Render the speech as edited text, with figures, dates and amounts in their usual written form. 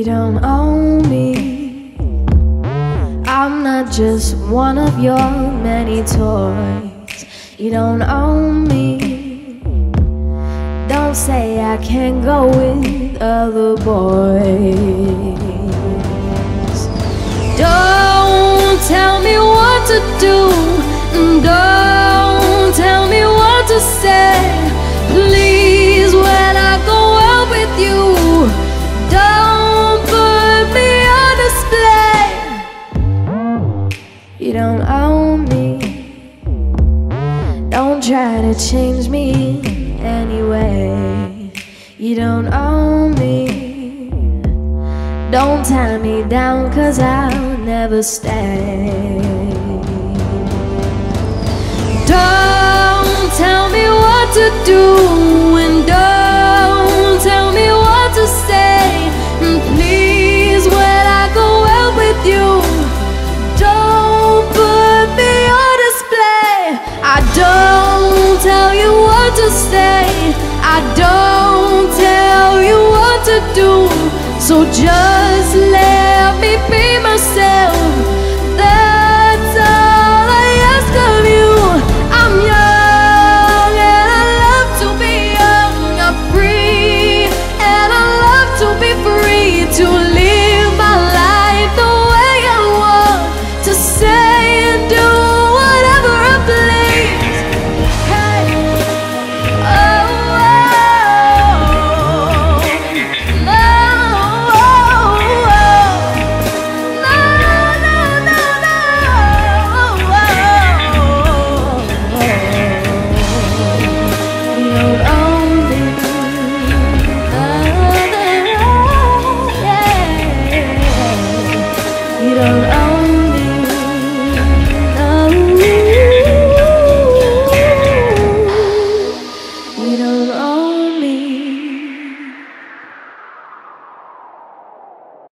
You don't own me. I'm not just one of your many toys. You don't own me. Don't say I can't go with other boys. Don't tell me what to do. Don't tell me what to say. Please, when I go out with you, don't put me on display. You don't own me. Don't try to change me anyway. You don't own me. Don't tie me down, 'cause I'll never stay. Don't tell me what to do, and don't tell me what to say. And please, when I go out with you, don't put me on display. I don't tell you what to say. I don't tell you what to do. So just